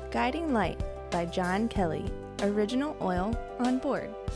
Guiding Light by John Kelly. Original oil on board.